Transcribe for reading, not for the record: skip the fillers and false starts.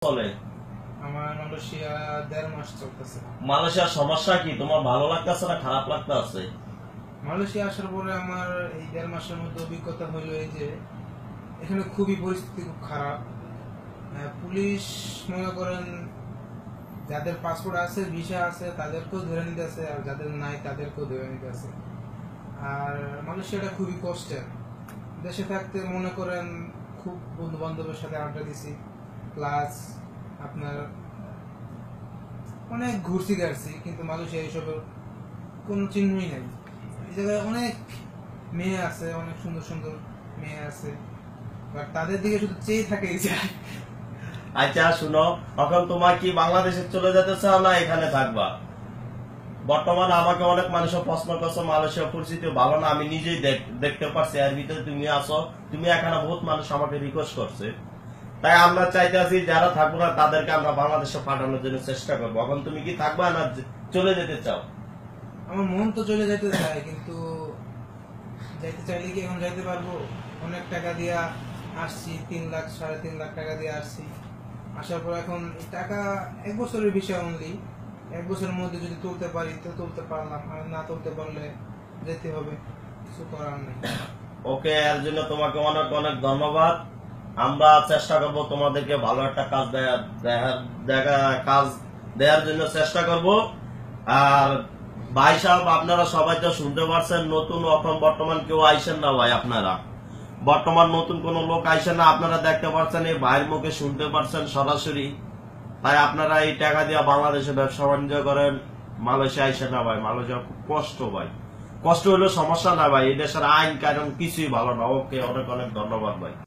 চলে? আমার মালয়েশিয়া 1.5 মাস চলতেছে। মালয়েশিয়ার সমস্যা কি? তোমার ভালো লাগতেছে না খারাপ লাগতেছে? মালয়েশিয়া আসার পরে আমার এই 1.5 মাসের মধ্যে অভিজ্ঞতা হলো এই যে এখানে খুবই পরিস্থিতি খুব খারাপ। পুলিশ মনে করেন যাদের পাসপোর্ট আছে ভিসা আছে তাদেরকেও ধরে নিতেছে, আর যাদের নাই তাদেরকেও ধরে নিতেছে। আর মালয়েশিয়াটা খুবই কষ্টের। দেশে থাকতে মনে করেন খুব বন্ধু বান্ধবের সাথে আড্ডা দিছি, প্লাস আপনার অনেক ঘুরছি গাড়ছি, কিন্তু মালয়েশিয়া এইসবের কোনো চিহ্নই নেই। এই জায়গায় অনেক মেয়ে আছে, অনেক সুন্দর সুন্দর মেয়ে আছে, বাট তাদের দিকে শুধু চেয়ে থাকে এই যায়। আচ্ছা শুনো, এখন তোমার কি বাংলাদেশে চলে যেতে চাও না এখানে থাকবা? বর্তমানে আমাকে অনেক মানুষ প্রশ্ন করছে মালয়েশিয়া পরিস্থিতি ভালো না, আমি নিজেই দেখতে পারছি। এর ভিতরে তুমি আছো, তুমি এখানে বহুত মানুষ আমাকে রিকোয়েস্ট করছে। তাই আমরা চাইতেছি যারা থাকবো না তাদেরকে আমরা বাংলাদেশে পাঠানোর জন্য চেষ্টা করবো। এখন তুমি কি থাকবা না চলে যেতে চাও? আমার মন তো চলে যেতে চায়, কিন্তু যাইতে চাইলে কি এখন যাইতে পারবো? অনেক টাকা দিয়ে আসছি, 3 লাখ 3.5 লাখ টাকা দিয়ে আসছি। আসার পর এখন এই টাকা 1 বছরের বিষয় অনলি। 1 বছরের মধ্যে যদি তুলতে পারি তো তুলতে পারলাম, আর না তুলতে পারলে যেতে হবে, কিছু করার নেই। ওকে, এর জন্য তোমাকে অনেক অনেক ধন্যবাদ। আমরা চেষ্টা করব তোমাদেরকে ভালো একটা কাজ দেওয়ার জন্য চেষ্টা করব। আর ভাই সাহেব, আপনারা সবাই তো শুনতে পারছেন, নতুন এখন বর্তমান কেউ আইসেন না ভাই, আপনারা বর্তমান নতুন কোন লোক আইসেন না। আপনারা দেখতে পাচ্ছেন, এই ভাইয়ের মুখে শুনতে পারছেন সরাসরি। তাই আপনারা এই টাকা দিয়ে বাংলাদেশে ব্যবসা বাণিজ্য করেন, মালয়েশিয়া আইসেন না ভাই। মালয়েশিয়া খুব কষ্ট ভাই, কষ্ট হলেও সমস্যা না ভাই, এই দেশের আইন কানুন কিছুই ভালো না। ওকে, অনেক অনেক ধন্যবাদ ভাই।